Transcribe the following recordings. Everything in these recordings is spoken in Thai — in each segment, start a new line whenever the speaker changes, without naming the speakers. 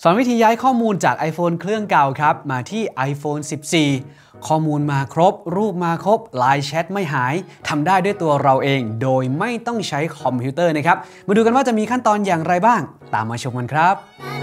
สอนวิธีย้ายข้อมูลจาก iPhone เครื่องเก่าครับมาที่ iPhone 14 ข้อมูลมาครบรูปมาครบไลน์แชทไม่หายทำได้ด้วยตัวเราเองโดยไม่ต้องใช้คอมพิวเตอร์นะครับมาดูกันว่าจะมีขั้นตอนอย่างไรบ้างตามมาชมกันครับ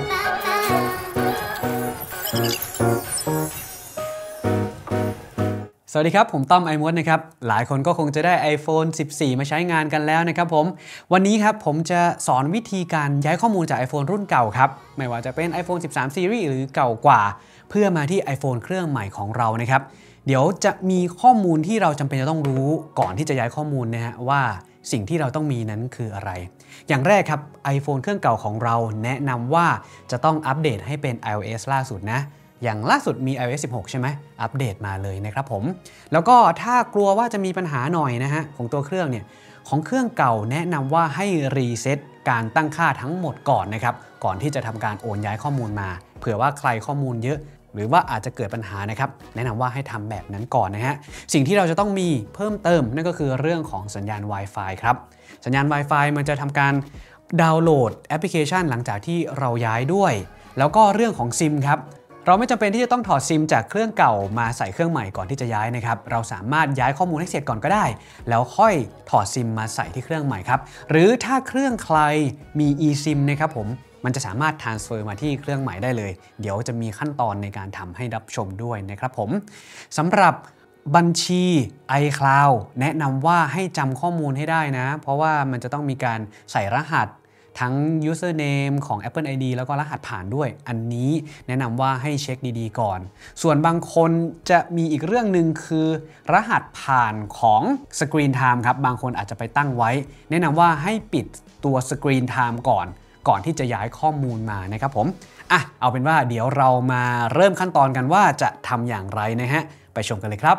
สวัสดีครับผมต้อมไอมดนะครับหลายคนก็คงจะได้ iPhone 14 มาใช้งานกันแล้วนะครับผมวันนี้ครับผมจะสอนวิธีการย้ายข้อมูลจาก iPhone รุ่นเก่าครับไม่ว่าจะเป็น iPhone 13 Series หรือเก่ากว่าเพื่อมาที่ iPhone เครื่องใหม่ของเรานะครับเดี๋ยวจะมีข้อมูลที่เราจำเป็นจะต้องรู้ก่อนที่จะย้ายข้อมูลนะฮะว่าสิ่งที่เราต้องมีนั้นคืออะไรอย่างแรกครับ iPhone เครื่องเก่าของเราแนะนำว่าจะต้องอัปเดตให้เป็น iOS ล่าสุดนะอย่างล่าสุดมี iOS 16 ใช่ไหมอัปเดตมาเลยนะครับผมแล้วก็ถ้ากลัวว่าจะมีปัญหาหน่อยนะฮะของตัวเครื่องเนี่ยของเครื่องเก่าแนะนำว่าให้รีเซ็ตการตั้งค่าทั้งหมดก่อนนะครับก่อนที่จะทำการโอนย้ายข้อมูลมาเผื่อว่าใครข้อมูลเยอะหรือว่าอาจจะเกิดปัญหานะครับแนะนำว่าให้ทำแบบนั้นก่อนนะฮะสิ่งที่เราจะต้องมีเพิ่มเติมนั่นก็คือเรื่องของสัญญาณ Wi-Fi ครับสัญญาณ Wi-Fi มันจะทำการดาวน์โหลดแอปพลิเคชันหลังจากที่เราย้ายด้วยแล้วก็เรื่องของซิมครับเราไม่จำเป็นที่จะต้องถอดซิมจากเครื่องเก่ามาใส่เครื่องใหม่ก่อนที่จะย้ายนะครับเราสามารถย้ายข้อมูลให้เสร็จก่อนก็ได้แล้วค่อยถอดซิมมาใส่ที่เครื่องใหม่ครับหรือถ้าเครื่องใครมี eSIM นะครับผมมันจะสามารถ transfer มาที่เครื่องใหม่ได้เลยเดี๋ยวจะมีขั้นตอนในการทำให้รับชมด้วยนะครับผมสำหรับบัญชี iCloud แนะนำว่าให้จำข้อมูลให้ได้นะเพราะว่ามันจะต้องมีการใส่รหัสทั้ง username ของ Apple ID แล้วก็รหัสผ่านด้วยอันนี้แนะนำว่าให้เช็คดีๆก่อนส่วนบางคนจะมีอีกเรื่องหนึ่งคือรหัสผ่านของ Screen Time ครับบางคนอาจจะไปตั้งไว้แนะนำว่าให้ปิดตัว Screen Time ก่อนที่จะย้ายข้อมูลมานะครับผมเอาเป็นว่าเดี๋ยวเรามาเริ่มขั้นตอนกันว่าจะทำอย่างไรนะฮะไปชมกันเลยครับ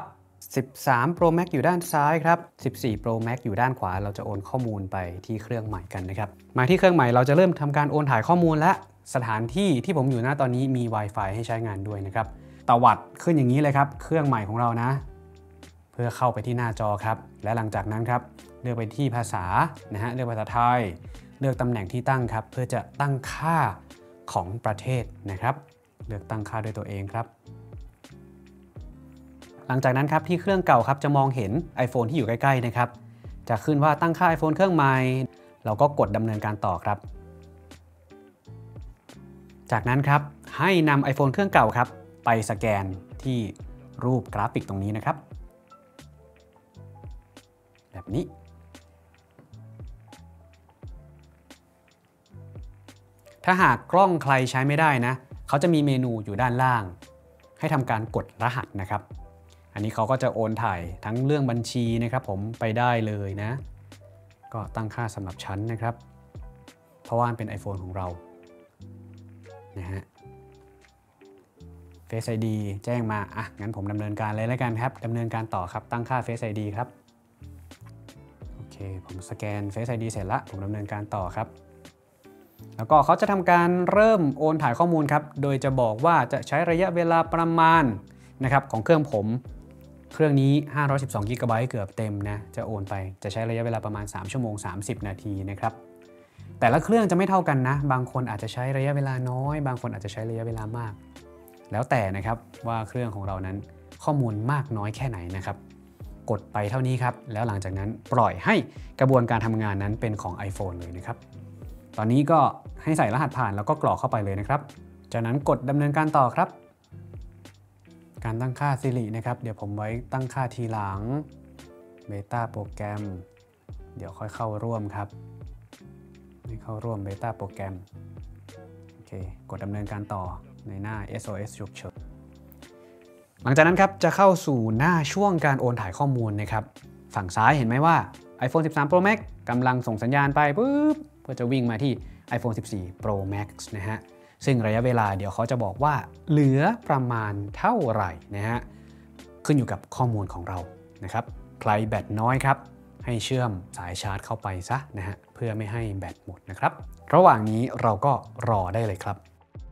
13 Pro Max อยู่ด้านซ้ายครับ14 Pro Max อยู่ด้านขวาเราจะโอนข้อมูลไปที่เครื่องใหม่กันนะครับมาที่เครื่องใหม่เราจะเริ่มทำการโอนถ่ายข้อมูลและสถานที่ที่ผมอยู่ณตอนนี้มี Wi-Fi ให้ใช้งานด้วยนะครับตวัดขึ้นอย่างนี้เลยครับเครื่องใหม่ของเรานะเพื่อเข้าไปที่หน้าจอครับและหลังจากนั้นครับเลือกไปที่ภาษานะฮะเลือกภาษาไทยเลือกตำแหน่งที่ตั้งครับเพื่อจะตั้งค่าของประเทศนะครับเลือกตั้งค่าด้วยตัวเองครับหลังจากนั้นครับที่เครื่องเก่าครับจะมองเห็น iPhone ที่อยู่ใกล้ๆนะครับจะขึ้นว่าตั้งค่า iPhone เครื่องใหม่เราก็กดดำเนินการต่อครับจากนั้นครับให้นำ iPhone เครื่องเก่าครับไปสแกนที่รูปกราฟิกตรงนี้นะครับแบบนี้ถ้าหากกล้องใครใช้ไม่ได้นะเขาจะมีเมนูอยู่ด้านล่างให้ทำการกดรหัสนะครับอันนี้เขาก็จะโอนถ่ายทั้งเรื่องบัญชีนะครับผมไปได้เลยนะก็ตั้งค่าสำหรับชั้นนะครับเพราะว่าเป็น iPhone ของเรานะฮะ Face ID แจ้งมางั้นผมดำเนินการเลยแล้วกันครับดำเนินการต่อครับตั้งค่า Face ID ครับโอเคผมสแกน Face ID เสร็จละผมดำเนินการต่อครับแล้วก็เขาจะทำการเริ่มโอนถ่ายข้อมูลครับโดยจะบอกว่าจะใช้ระยะเวลาประมาณนะครับของเครื่องผมเครื่องนี้512 GB เกือบเต็มนะจะโอนไปจะใช้ระยะเวลาประมาณ3ชั่วโมง30นาทีนะครับแต่ละเครื่องจะไม่เท่ากันนะบางคนอาจจะใช้ระยะเวลาน้อยบางคนอาจจะใช้ระยะเวลามากแล้วแต่นะครับว่าเครื่องของเรานั้นข้อมูลมากน้อยแค่ไหนนะครับกดไปเท่านี้ครับแล้วหลังจากนั้นปล่อยให้กระบวนการทำงานนั้นเป็นของ iPhone เลยนะครับตอนนี้ก็ให้ใส่รหัสผ่านแล้วก็กรอกเข้าไปเลยนะครับจากนั้นกดดำเนินการต่อครับการตั้งค่า Siri นะครับเดี๋ยวผมไว้ตั้งค่าทีหลังเบต้าโปรแกรมเดี๋ยวค่อยเข้าร่วมครับให้เข้าร่วมเบต้าโปรแกรมโอเคกดดำเนินการต่อในหน้า SOS ฉุกเฉินหลังจากนั้นครับจะเข้าสู่หน้าช่วงการโอนถ่ายข้อมูลนะครับฝั่งซ้ายเห็นไหมว่า iPhone 13 Pro Max กำลังส่งสัญญาณไปปุ๊บก็จะวิ่งมาที่ iPhone 14 Pro Max นะฮะซึ่งระยะเวลาเดี๋ยวเขาจะบอกว่าเหลือประมาณเท่าไหร่นะฮะขึ้นอยู่กับข้อมูลของเรานะครับใครแบตน้อยครับให้เชื่อมสายชาร์จเข้าไปซะนะฮะเพื่อไม่ให้แบตหมดนะครับระหว่างนี้เราก็รอได้เลยครับ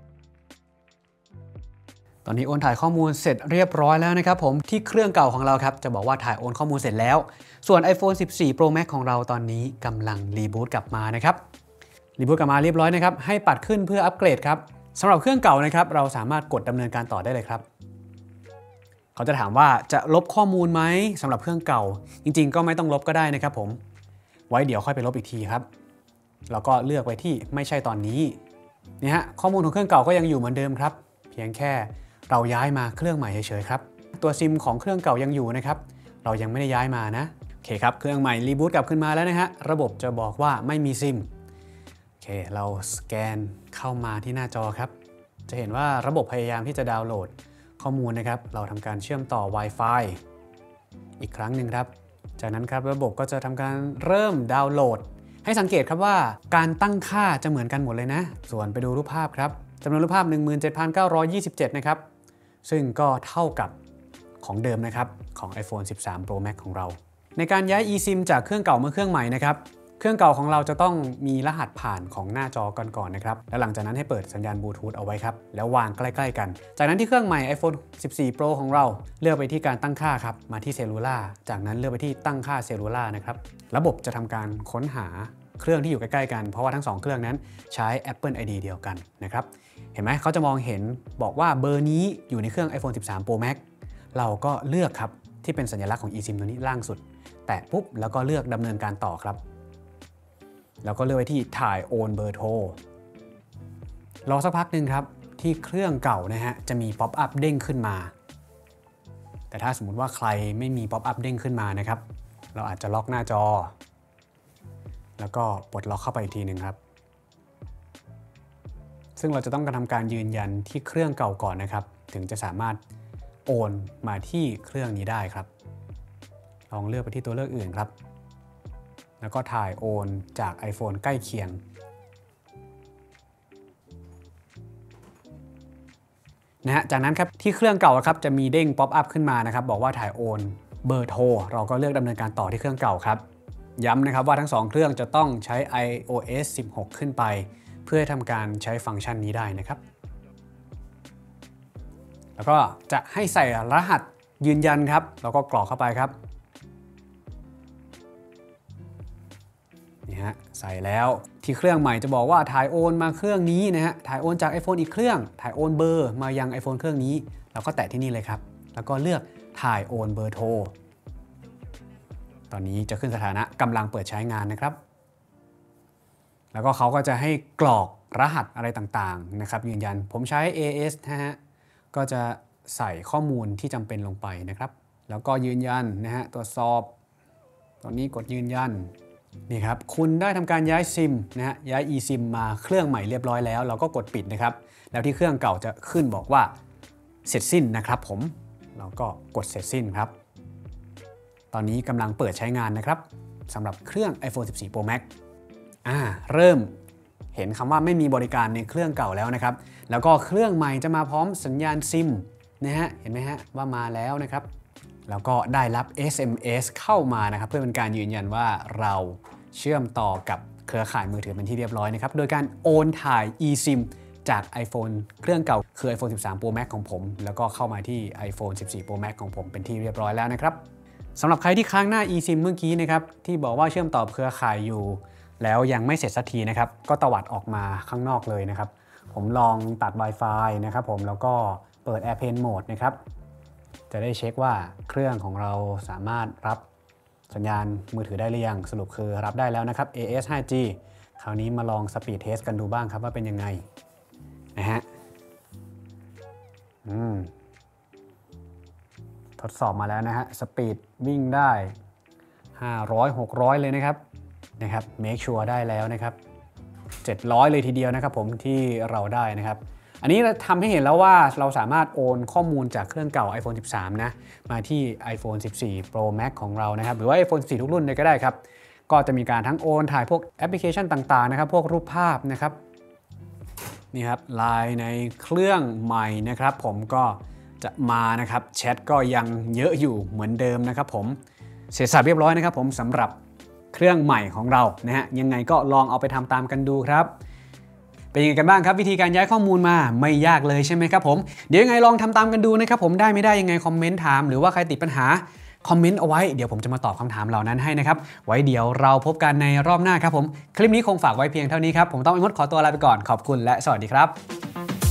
ตอนนี้โอนถ่ายข้อมูลเสร็จเรียบร้อยแล้วนะครับผมที่เครื่องเก่าของเราครับจะบอกว่าถ่ายโอนข้อมูลเสร็จแล้วส่วน iPhone 14 Pro Max ของเราตอนนี้กำลังรีบูตกลับมานะครับรีบูตกลับมาเรียบร้อยนะครับให้ปัดขึ้นเพื่ออัปเกรดครับสำหรับเครื่องเก่านะครับเราสามารถกดดำเนินการต่อได้เลยครับเขาจะถามว่าจะลบข้อมูลไหมสำหรับเครื่องเก่าจริงๆก็ไม่ต้องลบก็ได้นะครับผมไว้เดี๋ยวค่อยไปลบอีกทีครับแล้วก็เลือกไว้ที่ไม่ใช่ตอนนี้นี่ฮะข้อมูลของเครื่องเก่าก็ยังอยู่เหมือนเดิมครับเพียงแค่เราย้ายมาเครื่องใหม่เฉยๆครับตัวซิมของเครื่องเก่ายังอยู่นะครับเรายังไม่ได้ย้ายมานะโอเคครับเครื่องใหม่รีบูตกลับขึ้นมาแล้วนะฮะระบบจะบอกว่าไม่มีซิมโอเคเราสแกนเข้ามาที่หน้าจอครับจะเห็นว่าระบบพยายามที่จะดาวน์โหลดข้อมูลนะครับเราทำการเชื่อมต่อ Wi-Fi อีกครั้งหนึ่งครับจากนั้นครับระบบก็จะทำการเริ่มดาวน์โหลดให้สังเกตครับว่าการตั้งค่าจะเหมือนกันหมดเลยนะส่วนไปดูรูปภาพครับจำนวนรูปภาพ 17,927 นะครับซึ่งก็เท่ากับของเดิมนะครับของ iPhone 13 Pro Max ของเราในการย้าย eSIM จากเครื่องเก่ามาเครื่องใหม่นะครับเครื่องเก่าของเราจะต้องมีรหัสผ่านของหน้าจอก่อนนะครับแล้วหลังจากนั้นให้เปิดสัญญาณบลูทูธเอาไว้ครับแล้ววางใกล้ๆกันจากนั้นที่เครื่องใหม่ iPhone 14 Pro ของเราเลือกไปที่การตั้งค่าครับมาที่เซลลูล่าจากนั้นเลือกไปที่ตั้งค่าเซลลูล่านะครับระบบจะทำการค้นหาเครื่องที่อยู่ใกล้ๆกันเพราะว่าทั้ง2เครื่องนั้นใช้ Apple ID เดียวกันนะครับเห็นไหมเขาจะมองเห็นบอกว่าเบอร์นี้อยู่ในเครื่อง iPhone 13 Pro Max เราก็เลือกครับที่เป็นสัญลักษณ์ของ eSIM ตัวนี้ล่างสุดแตะปุ๊บแล้วก็เลือกดำเนินการต่อครับแล้วก็เลือกไว้ที่ถ่ายโอนเบอร์โทรรอสักพักหนึ่งครับที่เครื่องเก่านะฮะจะมีป๊อปอัพเด้งขึ้นมาแต่ถ้าสมมุติว่าใครไม่มีป๊อปอัพเด้งขึ้นมานะครับเราอาจจะล็อกหน้าจอแล้วก็ปลดล็อกเข้าไปอีกทีหนึ่งครับซึ่งเราจะต้องทำการยืนยันที่เครื่องเก่าก่อนนะครับถึงจะสามารถโอนมาที่เครื่องนี้ได้ครับลองเลือกไปที่ตัวเลือกอื่นครับแล้วก็ถ่ายโอนจาก iPhone ใกล้เคียงนะฮะจากนั้นครับที่เครื่องเก่าครับจะมีเด้งป๊อปอัพขึ้นมานะครับบอกว่าถ่ายโอนเบอร์โทรเราก็เลือกดำเนินการต่อที่เครื่องเก่าครับย้ำนะครับว่าทั้ง2เครื่องจะต้องใช้ iOS 16 ขึ้นไปเพื่อทำการใช้ฟังก์ชันนี้ได้นะครับแล้วก็จะให้ใส่รหัสยืนยันครับแล้วก็กรอกเข้าไปครับนี่ฮะใส่แล้วที่เครื่องใหม่จะบอกว่าถ่ายโอนมาเครื่องนี้นะฮะถ่ายโอนจาก iPhone อีกเครื่องถ่ายโอนเบอร์มายัง iPhone เครื่องนี้เราก็แตะที่นี่เลยครับแล้วก็เลือกถ่ายโอนเบอร์โทรตอนนี้จะขึ้นสถานะกำลังเปิดใช้งานนะครับแล้วก็เขาก็จะให้กรอกรหัสอะไรต่างๆนะครับยืนยันผมใช้ AS นะฮะก็จะใส่ข้อมูลที่จำเป็นลงไปนะครับแล้วก็ยืนยันนะฮะตรวจสอบตอนนี้กดยืนยันนี่ครับคุณได้ทำการย้ายซิมนะฮะย้าย eSIM มาเครื่องใหม่เรียบร้อยแล้วเราก็กดปิดนะครับแล้วที่เครื่องเก่าจะขึ้นบอกว่าเสร็จสิ้นนะครับผมเราก็กดเสร็จสิ้นครับตอนนี้กำลังเปิดใช้งานนะครับสำหรับเครื่อง iPhone 14 Pro Max เริ่มเห็นคำว่าไม่มีบริการในเครื่องเก่าแล้วนะครับแล้วก็เครื่องใหม่จะมาพร้อมสัญญาณซิมนะฮะเห็นไหมฮะว่ามาแล้วนะครับแล้วก็ได้รับ SMS เข้ามานะครับเพื่อเป็นการยืนยันว่าเราเชื่อมต่อกับเครือข่ายมือถือเป็นที่เรียบร้อยนะครับโดยการโอนถ่าย eSIM จาก iPhone เครื่องเก่าคือ iPhone 13 Pro Max ของผมแล้วก็เข้ามาที่ iPhone 14 Pro Max ของผมเป็นที่เรียบร้อยแล้วนะครับสำหรับใครที่ค้างหน้า eSIM เมื่อกี้นะครับที่บอกว่าเชื่อมต่อเครือข่ายอยู่แล้วยังไม่เสร็จสักทีนะครับก็ตวัดออกมาข้างนอกเลยนะครับผมลองตัด Wi-Fi นะครับผมแล้วก็เปิด Airplane Mode นะครับจะได้เช็คว่าเครื่องของเราสามารถรับสัญญาณมือถือได้หรือยังสรุปคือรับได้แล้วนะครับ AS 5G คราวนี้มาลอง Speed Test กันดูบ้างครับว่าเป็นยังไงนะฮะทดสอบมาแล้วนะฮะสปีดวิ่งได้500-600เลยนะครับmake sure ได้แล้วนะครับ700เลยทีเดียวนะครับผมที่เราได้นะครับอันนี้ทำให้เห็นแล้วว่าเราสามารถโอนข้อมูลจากเครื่องเก่า iPhone 13 นะมาที่ iPhone 14 Pro Max ของเรานะครับหรือว่า iPhone 14 ทุกรุ่นเลยก็ได้ครับก็จะมีการทั้งโอนถ่ายพวกแอปพลิเคชันต่างๆนะครับพวกรูปภาพนะครับนี่ครับไลน์ในเครื่องใหม่นะครับผมก็จะมานะครับแชทก็ยังเยอะอยู่เหมือนเดิมนะครับผมเสร็จสับเรียบร้อยนะครับผมสำหรับเครื่องใหม่ของเรานะฮะยังไงก็ลองเอาไปทำตามกันดูครับเป็นยังไงกันบ้างครับวิธีการย้ายข้อมูลมาไม่ยากเลยใช่ไหมครับผมเดี๋ยวยังไงลองทำตามกันดูนะครับผมได้ไม่ได้ยังไงคอมเมนต์ถามหรือว่าใครติดปัญหาคอมเมนต์เอาไว้เดี๋ยวผมจะมาตอบคำถามเหล่านั้นให้นะครับไว้เดี๋ยวเราพบกันในรอบหน้าครับผมคลิปนี้คงฝากไว้เพียงเท่านี้ครับผมต้องไอ้มดขอตัวลาไปก่อนขอบคุณและสวัสดีครับ